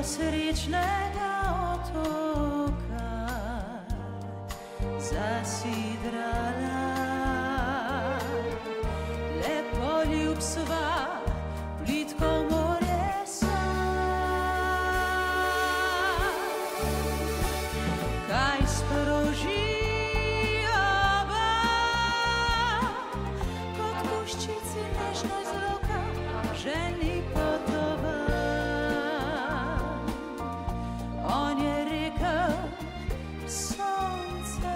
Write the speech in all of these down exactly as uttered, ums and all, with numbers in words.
srečnega otoka zasidrala. Lepo ljubstva plitko v morje sam, kaj sproži oba, kot puščici nežno iz roka ženi potova. On je rekel sonce,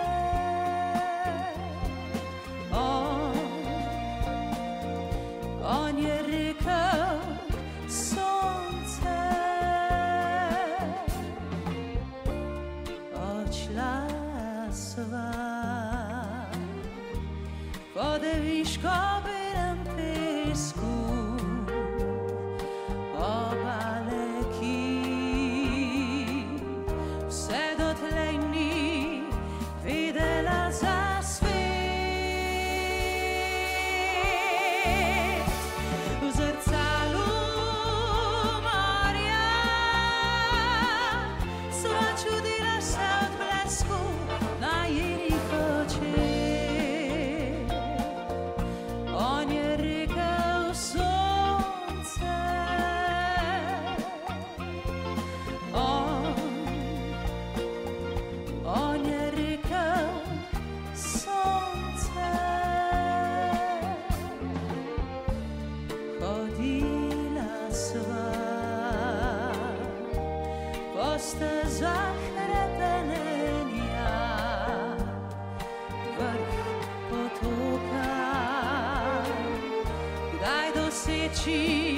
on, on je rekel sonce, odšla sva po deviško belem pesku, obale, ki vse dotlej ni videla za svet. V zrcalu morja sva čudila se od blesku najenih očeh. On je rekel sonce, on, on je rekel sonce. Hodila sva po stezah hrepenenja, vrh potoka, kdaj doseči